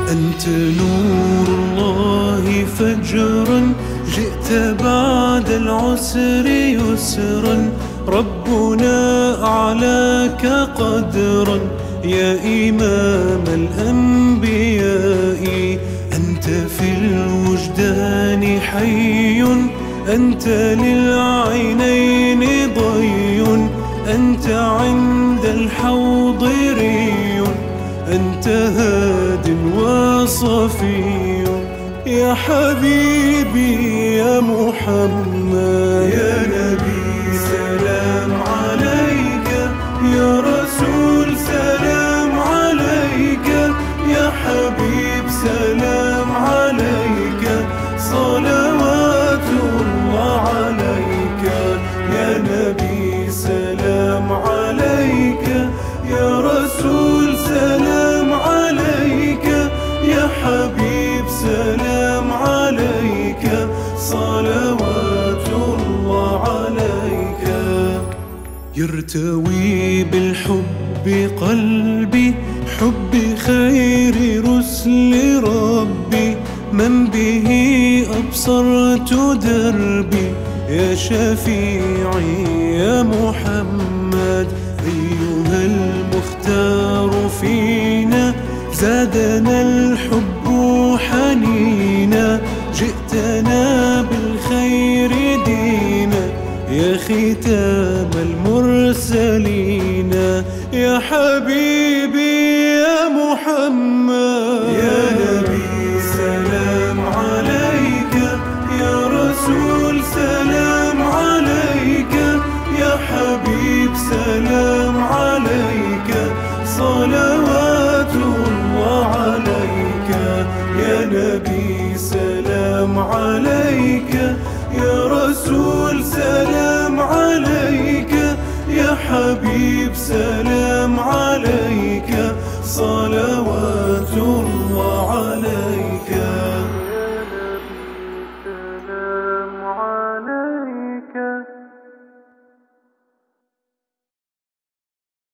أنت نور الله فجرا، جئت بعد العسر يسرا، ربنا أعلاك قدرا يا إمام الأنبياء. أنت في الوجدان حي، أنت للعينين ضي، أنت عند الحوض ري، أنت هاد وصفي يا حبيبي يا محمد. يا نبي سلام عليك، يا رسول سلام عليك، يا حبيب سلام عليك، صلوات الله عليك. يا نبي سلام عليك، يا رسول سلام عليك، يا حبيب سلام عليك، صلوات الله عليك. يرتوي بالحب قلبي، حب خير رسل ربي، من به أبصرت دربي، يا شفيعي يا محمد. أيها المختار فينا، زادنا الحب حنينا، جئتنا بالخير دينا، يا ختام المرسلين. يا حبيبي يا محمد. يا نبي سلام عليك، يا رسول سلام عليك، يا حبيب سلام عليك، صلوات الله عليك. يا نبي سلام عليك، يا رسول سلام عليك، يا حبيب سلام